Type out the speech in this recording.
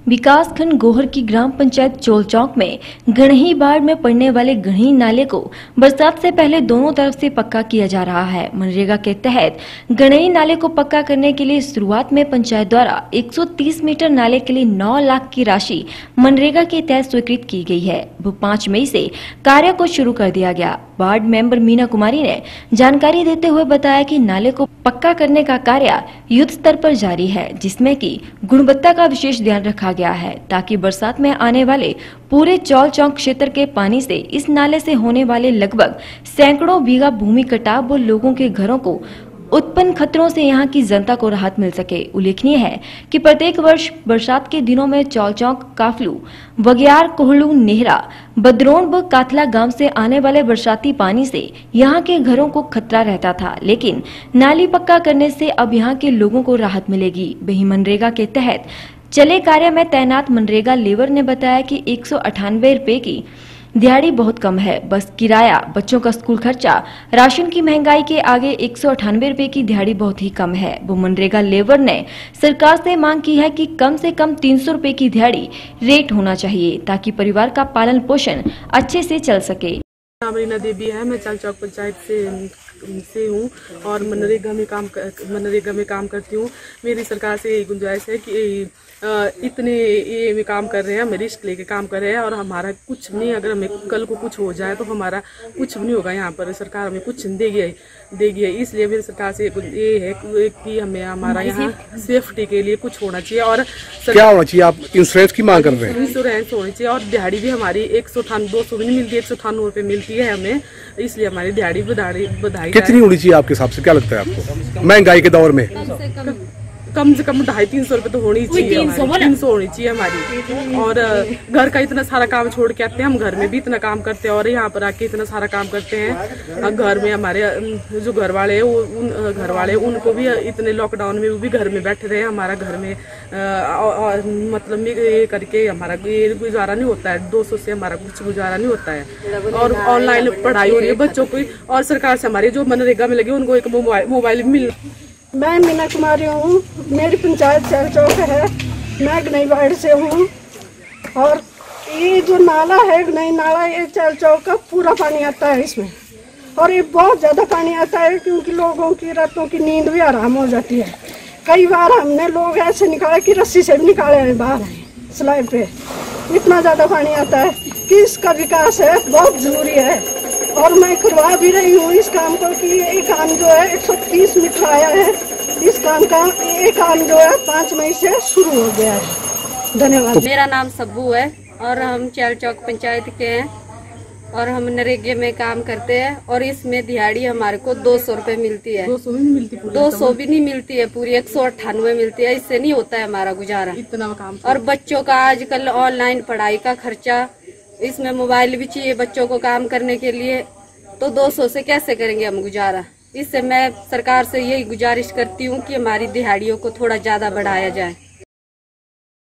विकासखंड गोहर की ग्राम पंचायत चोल चौक में गणही बाढ़ में पड़ने वाले गणही नाले को बरसात से पहले दोनों तरफ से पक्का किया जा रहा है। मनरेगा के तहत गणही नाले को पक्का करने के लिए शुरुआत में पंचायत द्वारा 130 मीटर नाले के लिए 9 लाख की राशि मनरेगा के तहत स्वीकृत की गई है। 5 मई से कार्य को शुरू कर दिया गया। वार्ड मेंबर मीना कुमारी ने जानकारी देते हुए बताया कि नाले को पक्का करने का कार्य युद्ध स्तर पर जारी है, जिसमें कि गुणवत्ता का विशेष ध्यान रखा गया है ताकि बरसात में आने वाले पूरे चौल चौक क्षेत्र के पानी से इस नाले से होने वाले लगभग सैकड़ों बीघा भूमि कटाव व लोगों के घरों को उत्पन्न खतरों से यहां की जनता को राहत मिल सके। उल्लेखनीय है कि प्रत्येक वर्ष बरसात के दिनों में चौल चौक, काफलू, बगियार, कोहलू, नेहरा, बदरोन व काथला गांव से आने वाले बरसाती पानी से यहां के घरों को खतरा रहता था, लेकिन नाली पक्का करने से अब यहां के लोगों को राहत मिलेगी। वहीं मनरेगा के तहत चले कार्य में तैनात मनरेगा लेबर ने बताया कि 198 रुपए की दिहाड़ी बहुत कम है। बस किराया, बच्चों का स्कूल खर्चा, राशन की महंगाई के आगे 198 रुपए की दिहाड़ी बहुत ही कम है। वो मनरेगा लेबर ने सरकार से मांग की है कि कम से कम 300 रुपए की दिहाड़ी रेट होना चाहिए ताकि परिवार का पालन पोषण अच्छे से चल सके। रीना देवी है, मैं चौल चौक पंचायत से हूँ और मनरेगा में काम करती हूँ। मेरी सरकार से यही गुंजाइश है कि इतने ये काम कर रहे हैं, हम रिस्क लेके काम कर रहे हैं और हमारा कुछ नहीं, अगर हमें कल को कुछ हो जाए तो हमारा कुछ नहीं होगा। यहाँ पर सरकार हमें कुछ देगी। इसलिए मेरी सरकार से ये है कि हमें हमारा यहाँ सेफ्टी के लिए कुछ होना चाहिए। और क्या होना चाहिए? आप इंश्योरेंस की मांग कर रहे हैं? इंश्योरेंस होनी चाहिए और दिहाड़ी भी हमारी 200 भी नहीं मिलती, 198 रुपये मिलती है हमें, इसलिए हमारी दिहाड़ी बधाई। कितनी होनी चाहिए आपके हिसाब से? क्या लगता है आपको महंगाई के दौर में? कम से कम 250-300 रुपए तो होनी चाहिए, 300 होनी चाहिए हमारी। और घर का इतना सारा काम छोड़ के आते हैं, हम घर में भी इतना काम करते हैं और यहाँ पर आके इतना सारा काम करते हैं। घर में हमारे जो घर वाले उनको भी इतने लॉकडाउन में वो भी घर में बैठे रहे। हमारा घर में मतलब ये करके हमारा ये गुजारा नहीं होता है, 200 से हमारा कुछ गुजारा नहीं होता है। और ऑनलाइन पढ़ाई हो रही है बच्चों की और सरकार से हमारे जो मनरेगा में लगे उनको एक मोबाइल मिल। मैं मीना कुमारी हूँ, मेरी पंचायत चौल चौक है, मैं गणही वार्ड से हूँ। और ये जो नाला है गणही नाला, ये चौल चौक का पूरा पानी आता है इसमें और ये बहुत ज़्यादा पानी आता है क्योंकि लोगों की रातों की नींद भी आराम हो जाती है। कई बार हमने लोग ऐसे निकाले कि रस्सी से भी निकाले हैं बाहर स्लाइड पे, इतना ज़्यादा पानी आता है कि इसका विकास है बहुत ज़रूरी है। और मैं करवा भी रही हूँ इस काम को कि ये काम जो है 130 मीटर आया है, इस काम का ये काम जो है 5 मई से शुरू हो गया है। धन्यवाद। मेरा नाम सब्बू है और हम चौल चौक पंचायत के हैं और हम नरेगा में काम करते हैं और इसमें दिहाड़ी हमारे को 200 रुपए मिलती है। 200 भी नहीं मिलती है, पूरी 198 मिलती है। इससे नहीं होता है हमारा गुजारा इतना काम। और बच्चों का आजकल ऑनलाइन पढ़ाई का खर्चा, इसमें मोबाइल भी चाहिए बच्चों को काम करने के लिए, तो 200 से कैसे करेंगे हम गुजारा। इससे मैं सरकार से यही गुजारिश करती हूँ कि हमारी दिहाड़ियों को थोड़ा ज्यादा बढ़ाया जाए।